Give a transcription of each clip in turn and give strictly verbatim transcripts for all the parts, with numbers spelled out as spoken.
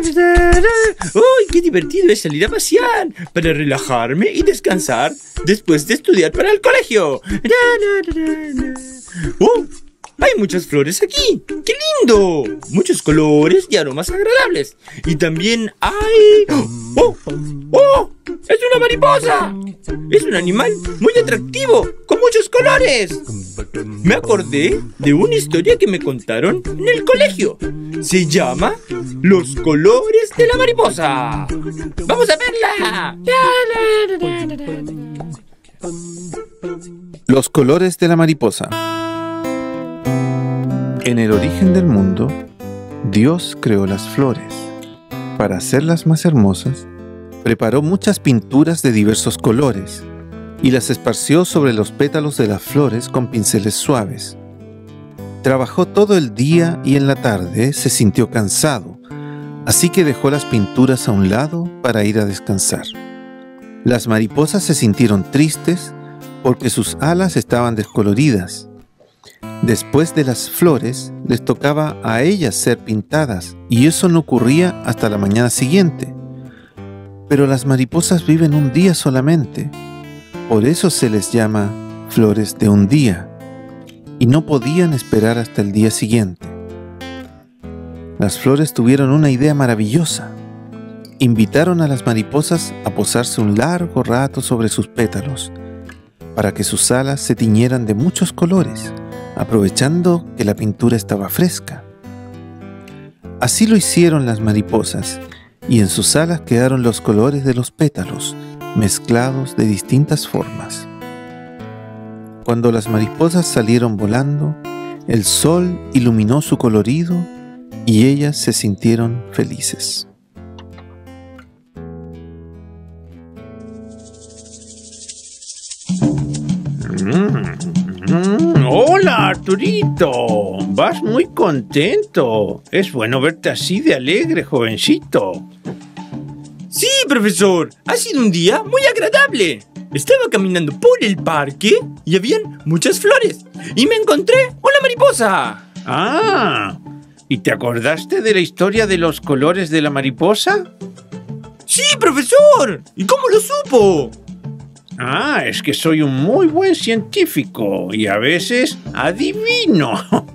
¡Uy, qué divertido es salir a pasear! Para relajarme y descansar después de estudiar para el colegio. ¡Oh! Hay muchas flores aquí. ¡Qué lindo! Muchos colores y aromas agradables. Y también hay... ¡Oh! ¡Oh! ¡Es una mariposa! Es un animal muy atractivo, con muchos colores. Me acordé de una historia que me contaron en el colegio. Se llama Los colores de la mariposa. ¡Vamos a verla! Los colores de la mariposa. En el origen del mundo, Dios creó las flores. Para hacerlas más hermosas, preparó muchas pinturas de diversos colores y las esparció sobre los pétalos de las flores con pinceles suaves. Trabajó todo el día y en la tarde se sintió cansado, así que dejó las pinturas a un lado para ir a descansar. Las mariposas se sintieron tristes porque sus alas estaban descoloridas. Después de las flores, les tocaba a ellas ser pintadas, y eso no ocurría hasta la mañana siguiente. Pero las mariposas viven un día solamente, por eso se les llama flores de un día, y no podían esperar hasta el día siguiente. Las flores tuvieron una idea maravillosa. Invitaron a las mariposas a posarse un largo rato sobre sus pétalos, para que sus alas se tiñeran de muchos colores, aprovechando que la pintura estaba fresca. Así lo hicieron las mariposas, y en sus alas quedaron los colores de los pétalos, mezclados de distintas formas. Cuando las mariposas salieron volando, el sol iluminó su colorido y ellas se sintieron felices. Mm, hola, Arturito. Vas muy contento. Es bueno verte así de alegre, jovencito. Sí, profesor. Ha sido un día muy agradable. Estaba caminando por el parque y habían muchas flores. Y me encontré una mariposa. Ah, ¿y te acordaste de la historia de los colores de la mariposa? Sí, profesor. ¿Y cómo lo supo? Ah, es que soy un muy buen científico y a veces adivino.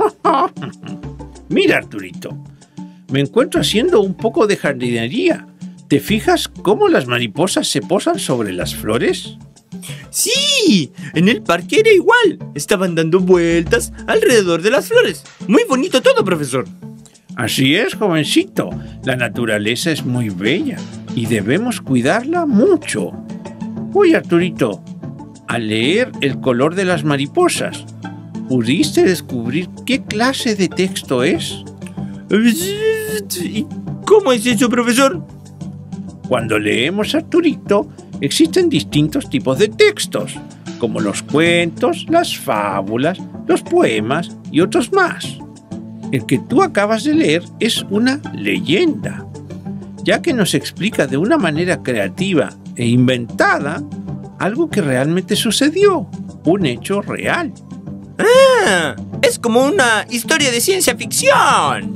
Mira, Arturito, me encuentro haciendo un poco de jardinería. ¿Te fijas cómo las mariposas se posan sobre las flores? Sí, en el parque era igual. Estaban dando vueltas alrededor de las flores. Muy bonito todo, profesor. Así es, jovencito. La naturaleza es muy bella y debemos cuidarla mucho. Oye, Arturito, al leer El color de las mariposas, ¿pudiste descubrir qué clase de texto es? ¿Y cómo es eso, profesor? Cuando leemos Arturito, existen distintos tipos de textos, como los cuentos, las fábulas, los poemas y otros más. El que tú acabas de leer es una leyenda, ya que nos explica de una manera creativa e inventada algo que realmente sucedió, un hecho real. ¡Ah! Es como una historia de ciencia ficción.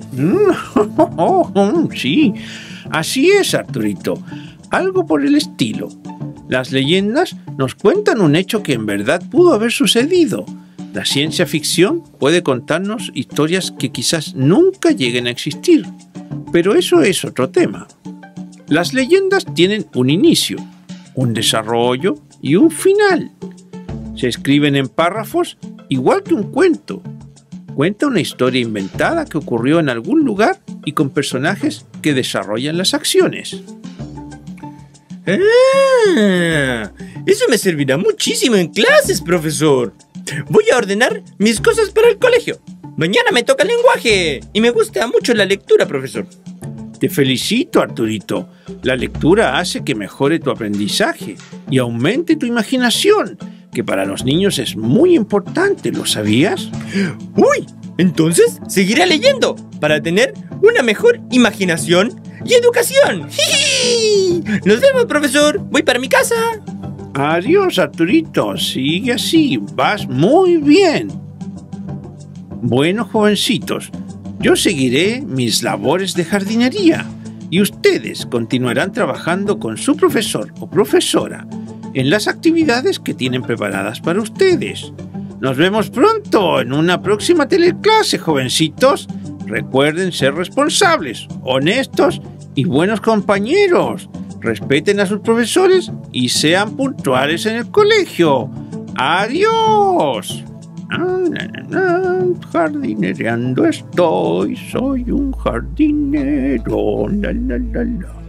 Sí, así es, Arturito. Algo por el estilo. Las leyendas nos cuentan un hecho que en verdad pudo haber sucedido. La ciencia ficción puede contarnos historias que quizás nunca lleguen a existir, pero eso es otro tema. Las leyendas tienen un inicio, un desarrollo y un final. Se escriben en párrafos igual que un cuento. Cuenta una historia inventada que ocurrió en algún lugar y con personajes que desarrollan las acciones. ¡Ah! Eso me servirá muchísimo en clases, profesor. Voy a ordenar mis cosas para el colegio. Mañana me toca lenguaje y me gusta mucho la lectura, profesor. Te felicito, Arturito. La lectura hace que mejore tu aprendizaje y aumente tu imaginación, que para los niños es muy importante, ¿lo sabías? ¡Uy! Entonces seguiré leyendo para tener una mejor imaginación y educación. ¡Jiji! Nos vemos, profesor. Voy para mi casa. Adiós, Arturito. Sigue así. Vas muy bien. Bueno, jovencitos, yo seguiré mis labores de jardinería y ustedes continuarán trabajando con su profesor o profesora en las actividades que tienen preparadas para ustedes. Nos vemos pronto en una próxima teleclase, jovencitos. Recuerden ser responsables, honestos y buenos compañeros. Respeten a sus profesores y sean puntuales en el colegio. ¡Adiós! Jardinereando estoy, soy un jardinero. La, la, la, la.